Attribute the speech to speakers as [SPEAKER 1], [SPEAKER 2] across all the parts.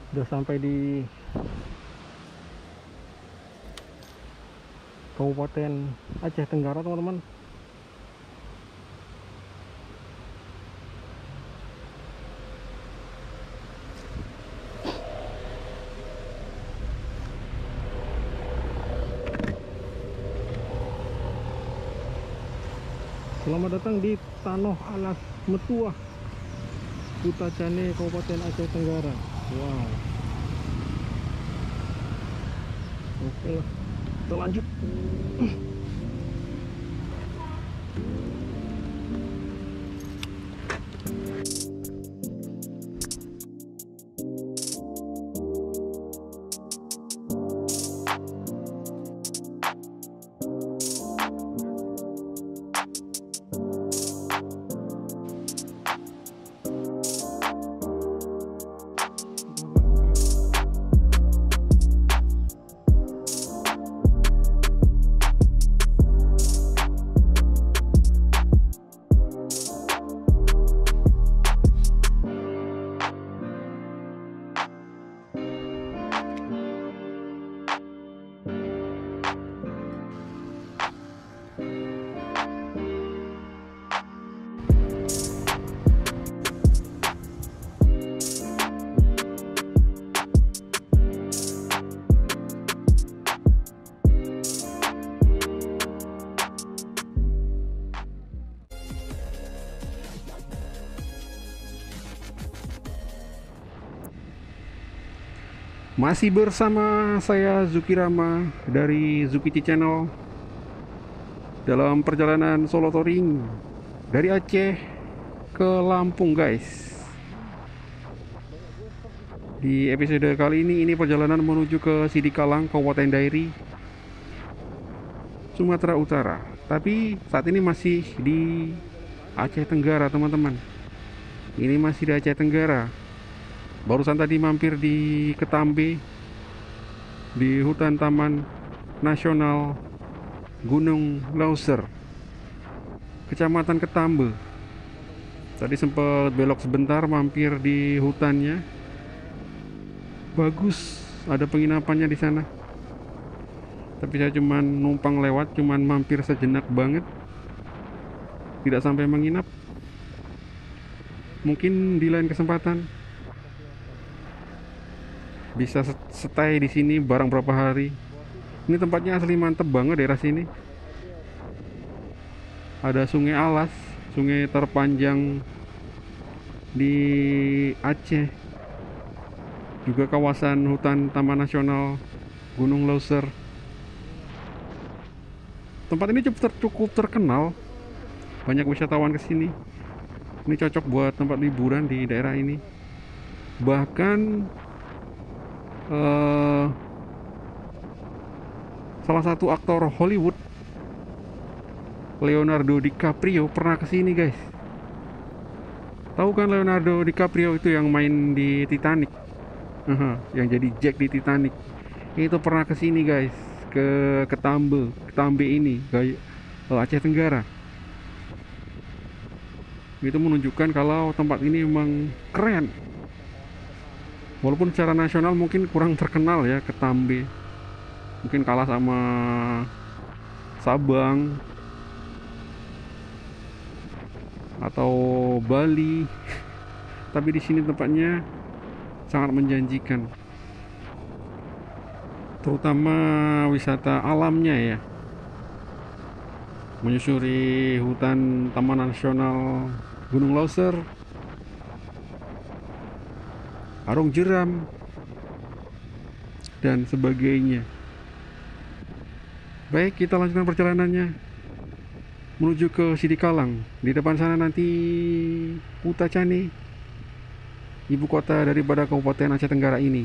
[SPEAKER 1] Udah sampai di Kabupaten Aceh Tenggara, teman-teman. Selamat datang di Tanoh Alas Metuah, Kuta Cane, Kabupaten Aceh Tenggara. Wow. Oke lah, kita lanjut. Masih bersama saya Zuki Rama dari Zuki Channel dalam perjalanan solo touring dari Aceh ke Lampung, guys. Di episode kali ini perjalanan menuju ke Sidikalang, Kabupaten Dairi, Sumatera Utara. Tapi saat ini masih di Aceh Tenggara, teman-teman. Ini masih di Aceh Tenggara. Barusan tadi mampir di Ketambe, di hutan Taman Nasional Gunung Lauser, Kecamatan Ketambe. Tadi sempat belok sebentar, mampir di hutannya. Bagus, ada penginapannya di sana. Tapi saya cuman numpang lewat, cuman mampir sejenak banget. Tidak sampai menginap. Mungkin di lain kesempatan bisa stay di sini barang berapa hari. Ini tempatnya asli mantep banget daerah sini. Ada Sungai Alas, sungai terpanjang di Aceh. Juga kawasan hutan Taman Nasional Gunung Lauser. Tempat ini cukup terkenal. Banyak wisatawan ke sini. Ini cocok buat tempat liburan di daerah ini. Bahkan salah satu aktor Hollywood, Leonardo DiCaprio, pernah kesini, guys. Tahu kan Leonardo DiCaprio itu yang main di Titanic, yang jadi Jack di Titanic. Itu pernah kesini, guys, ke Ketambe ini, Aceh Tenggara. Itu menunjukkan kalau tempat ini memang keren. Walaupun secara nasional mungkin kurang terkenal ya, Ketambe. Mungkin kalah sama Sabang atau Bali. Tapi di sini tempatnya sangat menjanjikan. Terutama wisata alamnya ya. Menyusuri hutan Taman Nasional Gunung Lauser, Arung Jeram, dan sebagainya. Baik, kita lanjutkan perjalanannya menuju ke Sidikalang. Di depan sana nanti Kuta Cane, ibu kota daripada Kabupaten Aceh Tenggara ini.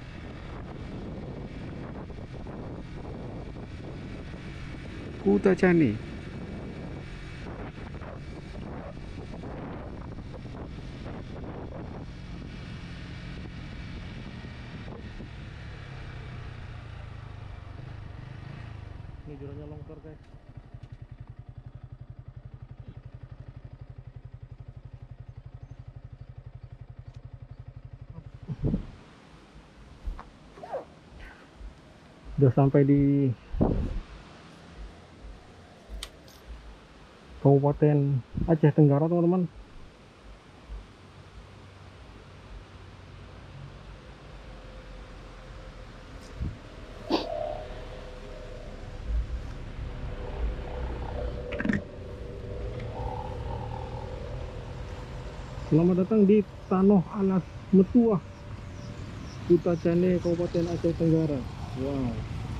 [SPEAKER 1] Kuta Cane. Ini jalannya longsor, guys.
[SPEAKER 2] Sudah sampai di Kabupaten Aceh Tenggara, teman-teman. Selamat datang di Tanoh Alas Metuah, Kutacane, Kabupaten Aceh Tenggara. Wow.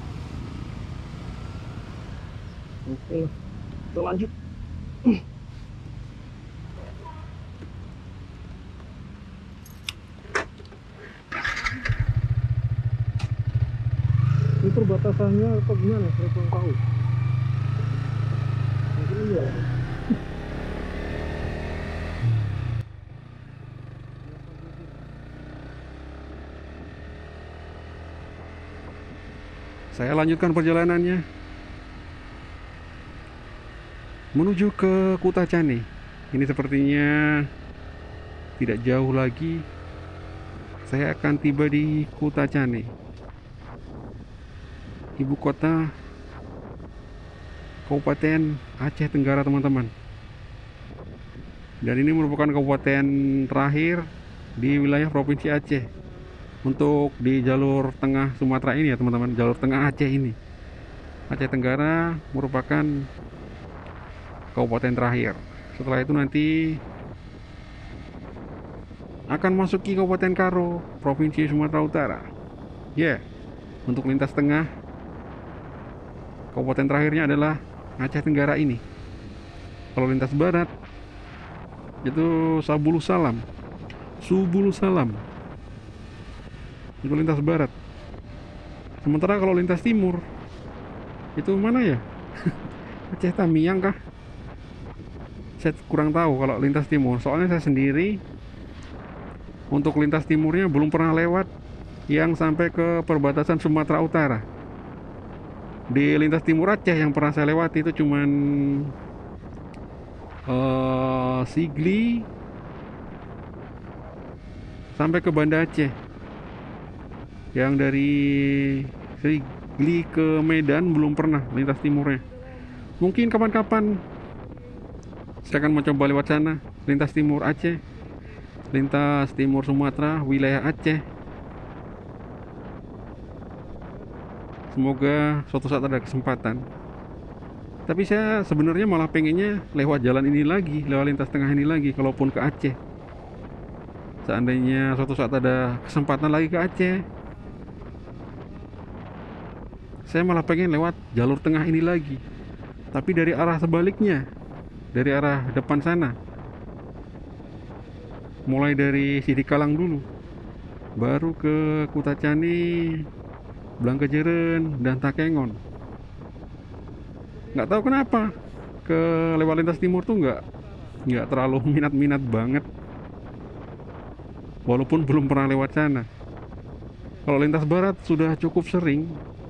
[SPEAKER 2] Oke lah, kita lanjut. Ini perbatasannya apa gimana? Saya kurang tahu. Mungkin ini ya.
[SPEAKER 1] Saya lanjutkan perjalanannya menuju ke Kutacane. Ini sepertinya tidak jauh lagi saya akan tiba di Kutacane, ibu kota Kabupaten Aceh Tenggara, teman-teman. Dan ini merupakan kabupaten terakhir di wilayah Provinsi Aceh untuk di jalur tengah Sumatera ini ya, teman-teman. Jalur tengah Aceh ini, Aceh Tenggara merupakan kabupaten terakhir. Setelah itu nanti akan masuki Kabupaten Karo, Provinsi Sumatera Utara. Ya, untuk lintas tengah, kabupaten terakhirnya adalah Aceh Tenggara ini. Kalau lintas barat itu Sabulu Salam, Subulu Salam. Itu lintas barat. Sementara kalau lintas timur itu mana ya? Aceh Tamiang kah? Saya kurang tahu kalau lintas timur. Soalnya saya sendiri untuk lintas timurnya belum pernah lewat yang sampai ke perbatasan Sumatera Utara. Di lintas timur Aceh yang pernah saya lewati itu cuman Sigli sampai ke Banda Aceh. Yang dari Sigli ke Medan belum pernah lintas timurnya. Mungkin kapan-kapan saya akan mencoba lewat sana, lintas timur Aceh, lintas timur Sumatera, wilayah Aceh. Semoga suatu saat ada kesempatan. Tapi saya sebenarnya malah pengennya lewat jalan ini lagi, lewat lintas tengah ini lagi, kalaupun ke Aceh. Seandainya suatu saat ada kesempatan lagi ke Aceh, saya malah pengen lewat jalur tengah ini lagi. Tapi dari arah sebaliknya, dari arah depan sana. Mulai dari Sidikalang dulu, baru ke Kutacani, Blangkejeren, dan Takengon. Nggak tahu kenapa ke lewat lintas timur tuh nggak terlalu minat-minat banget, walaupun belum pernah lewat sana. Kalau lintas barat sudah cukup sering,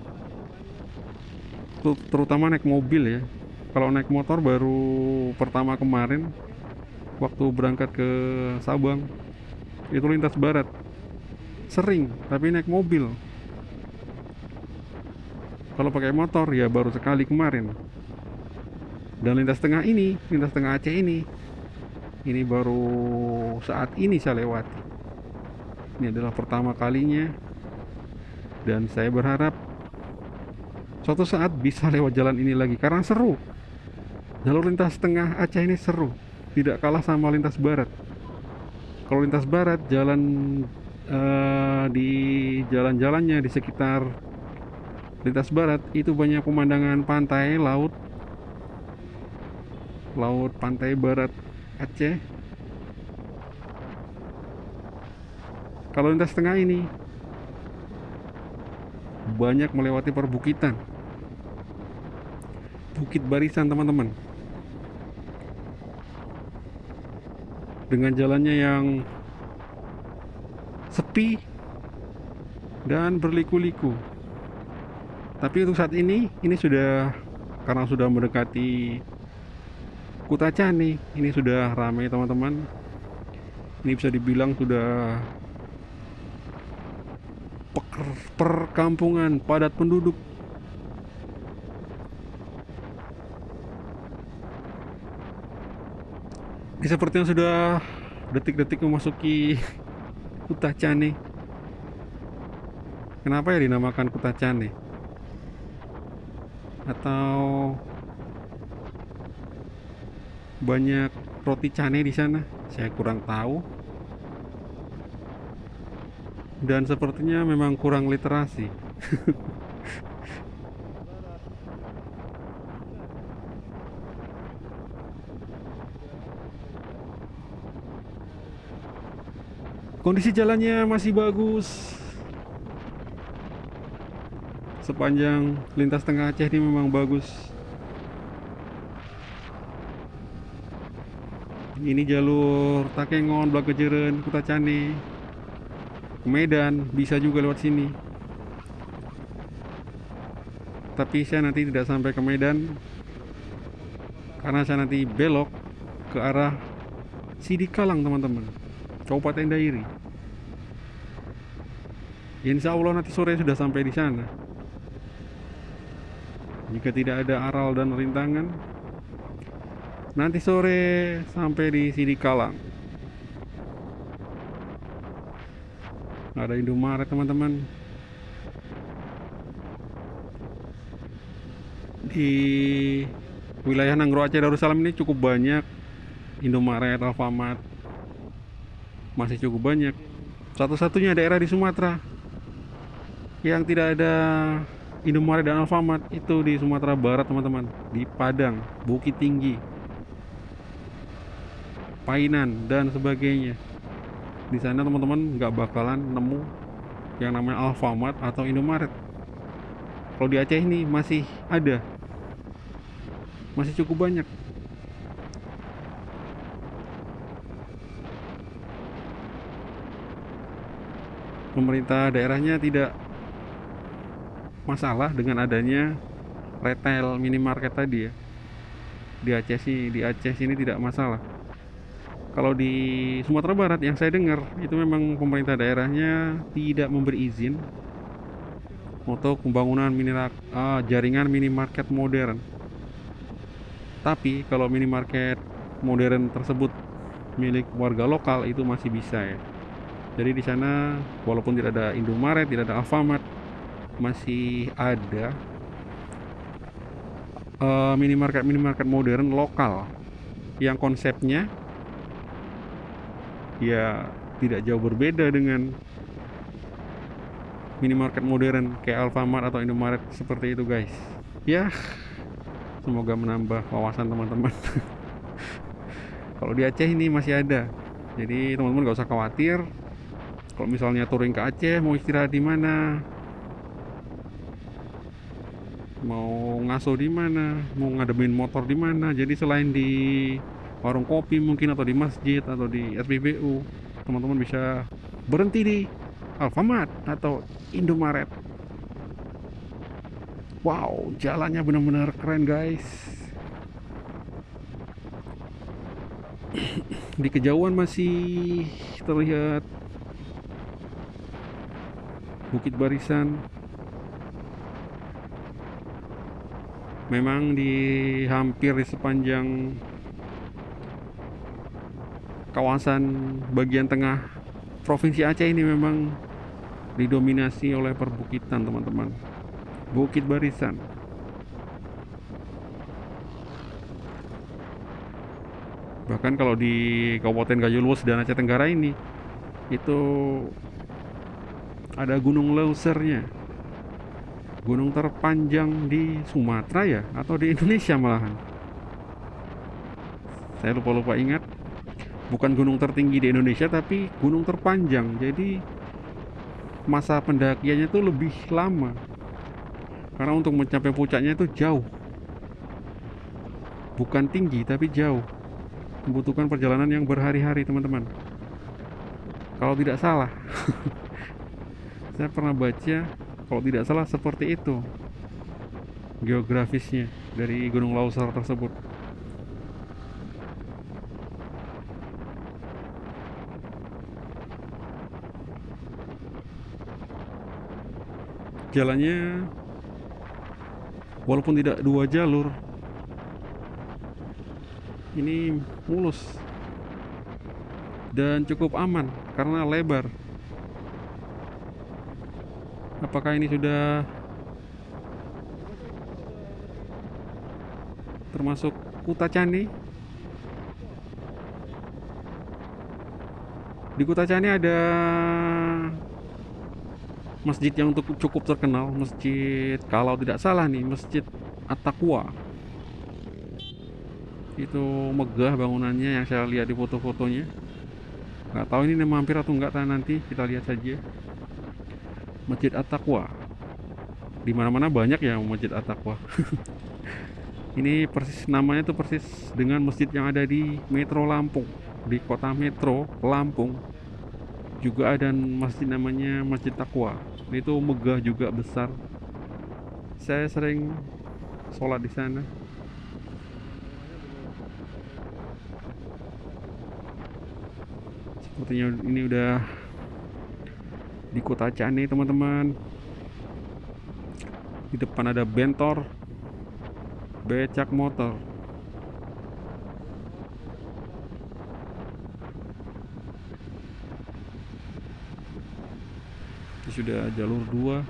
[SPEAKER 1] terutama naik mobil ya. Kalau naik motor baru pertama kemarin waktu berangkat ke Sabang, itu lintas barat sering, tapi naik mobil. Kalau pakai motor ya baru sekali kemarin. Dan lintas tengah ini, lintas tengah Aceh ini baru saat ini saya lewati. Ini adalah pertama kalinya, dan saya berharap suatu saat bisa lewat jalan ini lagi karena seru. Jalur lintas tengah Aceh ini seru, tidak kalah sama lintas barat. Kalau lintas barat, jalan di jalan-jalannya di sekitar lintas barat itu banyak pemandangan pantai, laut pantai barat Aceh. Kalau lintas tengah ini banyak melewati perbukitan, Bukit Barisan, teman-teman, dengan jalannya yang sepi dan berliku-liku. Tapi untuk saat ini sudah, karena sudah mendekati Kutacani, ini sudah ramai, teman-teman. Ini bisa dibilang sudah perkampungan padat penduduk. Ini sepertinya sudah detik-detik memasuki Kutacane. Kenapa ya dinamakan Kutacane? Atau banyak roti cane di sana? Saya kurang tahu. Dan sepertinya memang kurang literasi. Kondisi jalannya masih bagus. Sepanjang lintas tengah Aceh ini memang bagus. Ini jalur Takengon, Blagojeren, Kutacane, Medan, bisa juga lewat sini. Tapi saya nanti tidak sampai ke Medan karena saya nanti belok ke arah Sidikalang, teman-teman, Kabupaten Dairi. Insya Allah nanti sore sudah sampai di sana. Jika tidak ada aral dan rintangan, nanti sore sampai di Sidikalang. Ada Indomaret, teman-teman. Di wilayah Nanggro Aceh Darussalam ini cukup banyak Indomaret, Alfamart. Masih cukup banyak. Satu-satunya daerah di Sumatera yang tidak ada Indomaret dan Alfamart itu di Sumatera Barat, teman-teman. Di Padang, Bukit Tinggi, Painan, dan sebagainya. Di sana teman-teman nggak bakalan nemu yang namanya Alfamart atau Indomaret. Kalau di Aceh ini masih ada, masih cukup banyak. Pemerintah daerahnya tidak masalah dengan adanya retail minimarket tadi ya. Di Aceh sini tidak masalah. Kalau di Sumatera Barat yang saya dengar itu memang pemerintah daerahnya tidak memberi izin untuk pembangunan jaringan minimarket modern. Tapi kalau minimarket modern tersebut milik warga lokal itu masih bisa ya. Jadi di sana walaupun tidak ada Indomaret, tidak ada Alfamart, masih ada minimarket modern lokal yang konsepnya ya tidak jauh berbeda dengan minimarket modern kayak Alfamart atau Indomaret seperti itu, guys. Ya, semoga menambah wawasan teman-teman. Kalau di Aceh ini masih ada, jadi teman-teman gak usah khawatir. Kalau misalnya touring ke Aceh, mau istirahat di mana, mau ngaso di mana, mau ngademin motor di mana, jadi selain di warung kopi mungkin atau di masjid atau di SPBU, teman-teman bisa berhenti di Alfamart atau Indomaret. Wow, jalannya benar-benar keren, guys. Di kejauhan masih terlihat Bukit Barisan. Memang hampir di sepanjang kawasan bagian tengah Provinsi Aceh ini memang didominasi oleh perbukitan, teman-teman. Bukit Barisan. Bahkan kalau di Kabupaten Gajah dan Aceh Tenggara ini itu ada Gunung Leusernya, gunung terpanjang di Sumatera ya, atau di Indonesia malahan. Saya lupa ingat. Bukan gunung tertinggi di Indonesia, tapi gunung terpanjang. Jadi masa pendakiannya itu lebih lama, karena untuk mencapai puncaknya itu jauh. Bukan tinggi, tapi jauh. Membutuhkan perjalanan yang berhari-hari, teman-teman. Kalau tidak salah. Saya pernah baca, kalau tidak salah seperti itu geografisnya dari Gunung Leuser tersebut. jalannya walaupun tidak 2 jalur, ini mulus dan cukup aman karena lebar. Apakah ini sudah termasuk Kuta Candi? Di Kuta Candi ada masjid yang cukup terkenal, masjid, kalau tidak salah nih, Masjid At-Taqwa. Itu megah bangunannya yang saya lihat di foto-fotonya. Nggak tahu ini mampir atau enggak, nanti kita lihat saja. Masjid At-Taqwa. Di mana-mana banyak ya Masjid At-Taqwa. Ini persis namanya tuh persis dengan masjid yang ada di Metro Lampung, di kota Metro Lampung. Juga ada masjid namanya Masjid Taqwa. Itu megah juga, besar. Saya sering sholat di sana. Sepertinya ini udah di Kota Candi, teman-teman. Di depan ada bentor becak motor. Ini sudah jalur 2.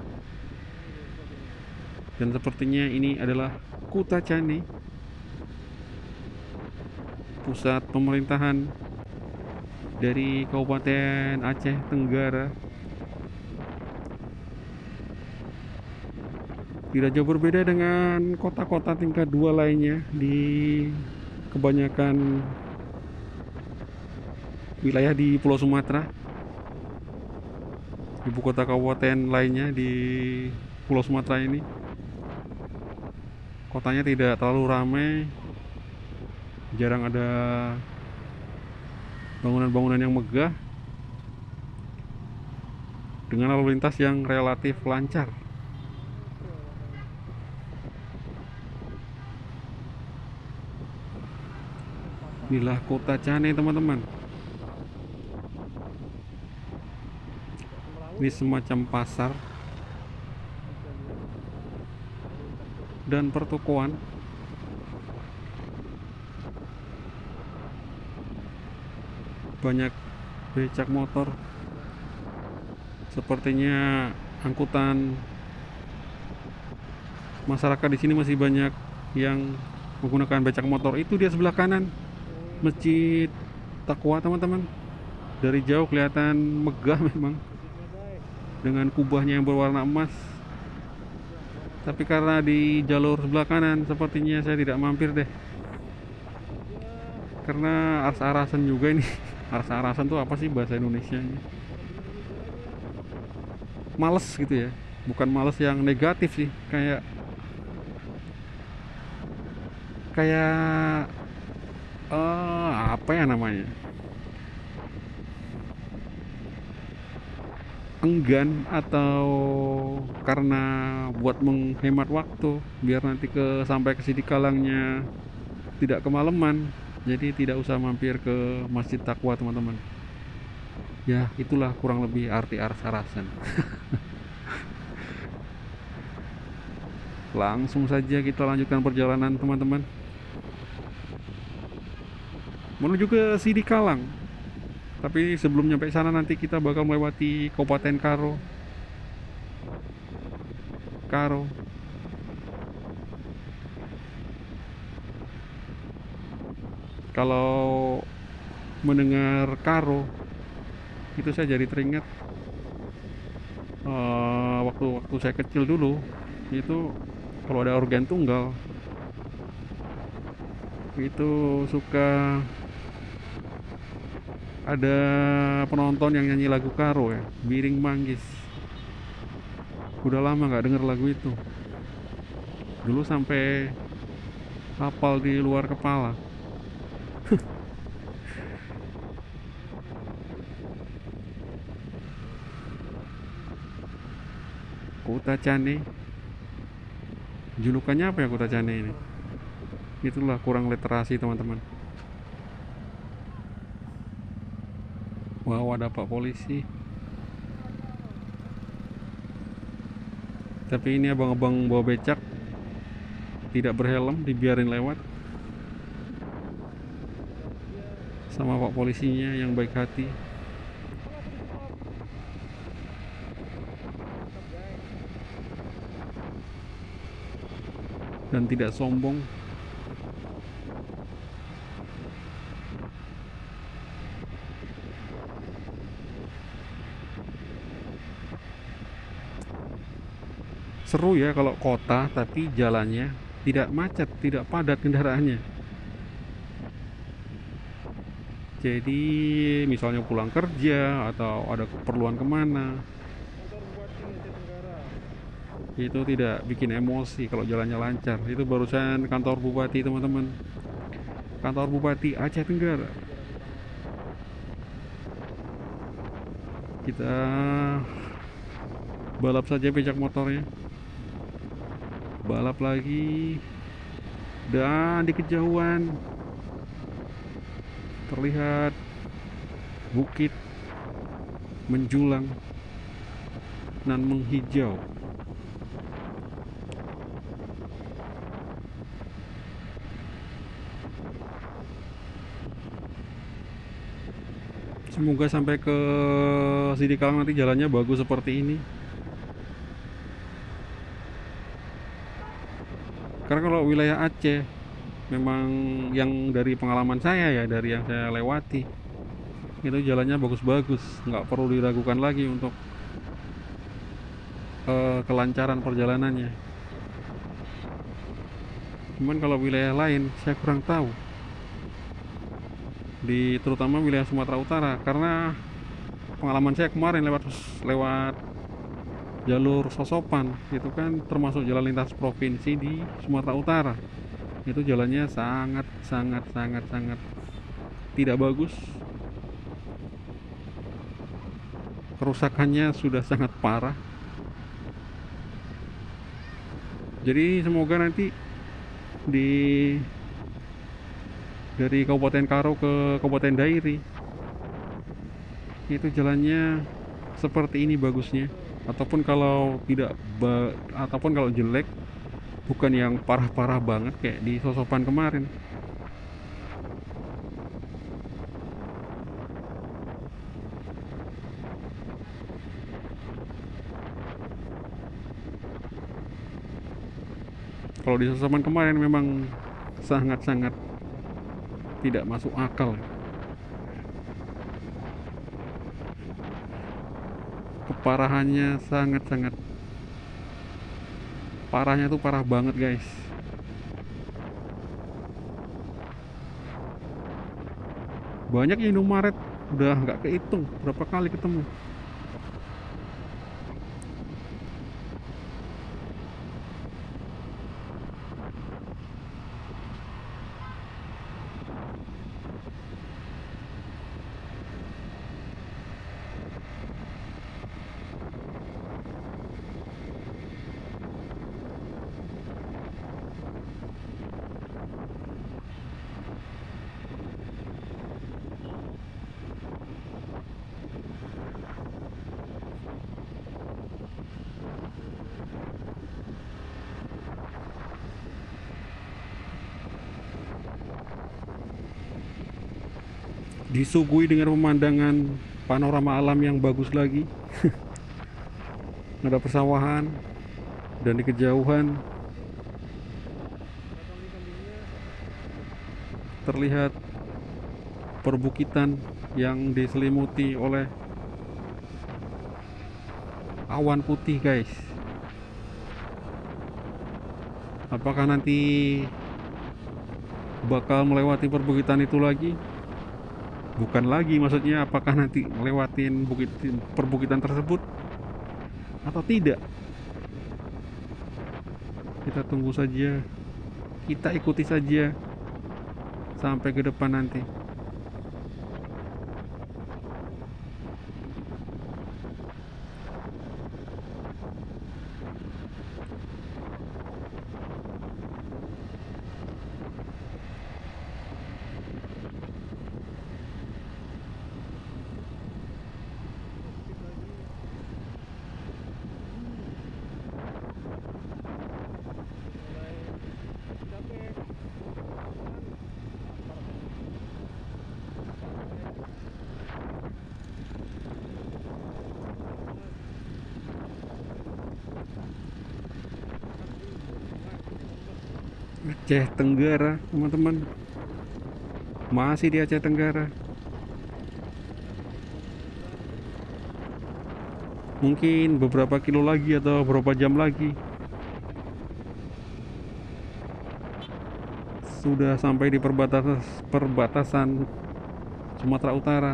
[SPEAKER 1] Dan sepertinya ini adalah Kuta Candi, pusat pemerintahan dari Kabupaten Aceh Tenggara. Tidak jauh berbeda dengan kota-kota tingkat 2 lainnya di kebanyakan wilayah di Pulau Sumatera. Ibu kota kabupaten lainnya di Pulau Sumatera ini, kotanya tidak terlalu ramai, jarang ada bangunan-bangunan yang megah, dengan lalu lintas yang relatif lancar. Inilah Kota Candi, teman-teman. Ini semacam pasar dan pertokoan. Banyak becak motor. Sepertinya angkutan masyarakat di sini masih banyak yang menggunakan becak motor. Itu dia sebelah kanan, Masjid Taqwa, teman-teman. Dari jauh kelihatan megah memang, dengan kubahnya yang berwarna emas. Tapi karena di jalur sebelah kanan, sepertinya saya tidak mampir deh, karena aras-arasan juga ini. Aras-arasan tuh apa sih bahasa Indonesianya? Males gitu ya, bukan males yang negatif sih, kayak kayak apa ya namanya, enggan, atau karena buat menghemat waktu biar nanti sampai ke Sidikalangnya tidak kemalaman, jadi tidak usah mampir ke Masjid Taqwa, teman-teman. Ya, itulah kurang lebih arti aras-arasan. Langsung saja kita lanjutkan perjalanan, teman-teman, menuju ke Sidikalang. Tapi sebelum nyampe sana nanti kita bakal melewati Kabupaten Karo. Kalau mendengar Karo, itu saya jadi teringat waktu saya kecil dulu. Itu kalau ada organ tunggal, itu suka ada penonton yang nyanyi lagu Karo ya, Biring Manggis. Udah lama nggak denger lagu itu. Dulu sampai hafal di luar kepala. Kota Candi, julukannya apa ya Kota Candi ini? Itulah kurang literasi, teman-teman. Wow, ada Pak Polisi. Tapi ini abang-abang bawa becak tidak berhelm, dibiarin lewat sama pak polisinya yang baik hati. Dan tidak sombong. Seru ya kalau kota, tapi jalannya tidak macet, tidak padat kendaraannya. Jadi misalnya pulang kerja atau ada keperluan kemana, itu tidak bikin emosi kalau jalannya lancar. Itu barusan kantor bupati teman-teman, kantor bupati Aceh Tenggara. Kita balap saja becak motornya, balap lagi, dan di kejauhan terlihat bukit menjulang dan menghijau. Semoga sampai ke Sidikalang nanti jalannya bagus seperti ini. Karena kalau wilayah Aceh, memang yang dari pengalaman saya ya, dari yang saya lewati, itu jalannya bagus-bagus, nggak perlu diragukan lagi untuk kelancaran perjalanannya. Cuman kalau wilayah lain saya kurang tahu, di terutama wilayah Sumatera Utara, karena pengalaman saya kemarin lewat lewat jalur Sosopan, itu kan termasuk jalan lintas provinsi di Sumatera Utara. Itu jalannya sangat sangat sangat sangat tidak bagus, kerusakannya sudah sangat parah. Jadi semoga nanti di dari Kabupaten Karo ke Kabupaten Dairi itu jalannya seperti ini bagusnya, ataupun kalau tidak ataupun kalau jelek bukan yang parah-parah banget kayak di Sosopan kemarin. Kalau di Sosopan kemarin memang sangat-sangat tidak masuk akal. Keparahannya sangat-sangat parahnya tuh parah banget guys. Banyak Indomaret, udah nggak kehitung berapa kali ketemu. Disuguhi dengan pemandangan panorama alam yang bagus lagi. Ada persawahan, dan di kejauhan terlihat perbukitan yang diselimuti oleh awan putih guys. Apakah nanti bakal melewati perbukitan itu lagi? Bukan lagi, maksudnya apakah nanti melewatin perbukitan tersebut atau tidak? Kita tunggu saja, kita ikuti saja sampai ke depan nanti. Aceh Tenggara, teman-teman. Masih di Aceh Tenggara. Mungkin beberapa kilo lagi atau beberapa jam lagi sudah sampai di perbatasan Sumatera Utara.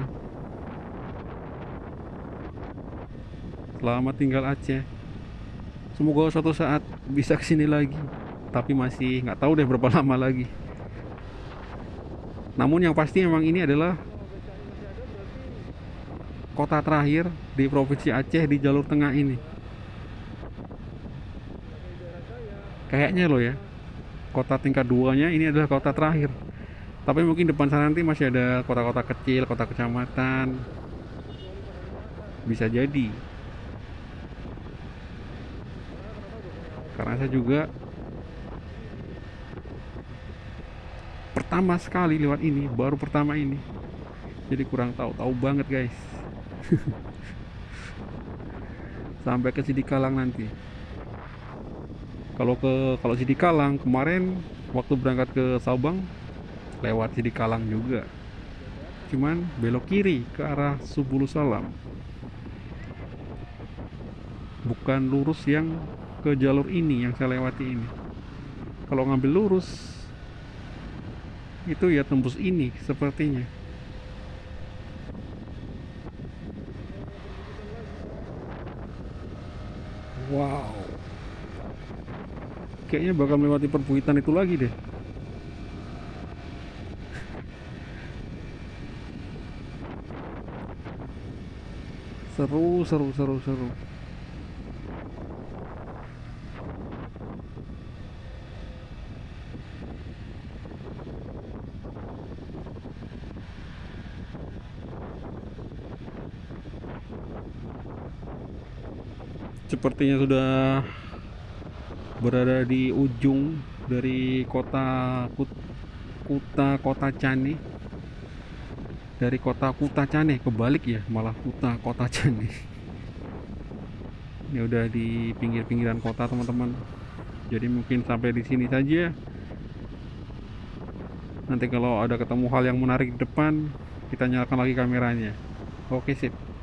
[SPEAKER 1] Selamat tinggal Aceh. Semoga suatu saat bisa kesini lagi. Tapi masih nggak tahu deh berapa lama lagi. Namun yang pasti memang ini adalah kota terakhir di Provinsi Aceh di jalur tengah ini. Kayaknya loh ya, kota tingkat 2-nya ini adalah kota terakhir. Tapi mungkin depan sana nanti masih ada kota-kota kecil, kota kecamatan. Bisa jadi. Karena saya juga pertama sekali lewat ini, baru pertama ini. Jadi kurang tahu banget guys. Sampai ke Sidikalang nanti. Kalau Sidikalang kemarin waktu berangkat ke Sabang lewat Sidikalang juga. Cuman belok kiri ke arah Subulu Salam. Bukan lurus yang ke jalur ini yang saya lewati ini. Kalau ngambil lurus itu ya tembus ini sepertinya. Wow, kayaknya bakal melewati perbukitan itu lagi deh. Seru, seru, seru, seru. Sepertinya sudah berada di ujung dari kota Cane. Dari kota Kuta Cane kebalik ya, malah kota Cane. Ini udah di pinggir-pinggiran kota teman-teman. Jadi mungkin sampai di sini saja. Nanti kalau ada ketemu hal yang menarik di depan, kita nyalakan lagi kameranya. Oke, sip.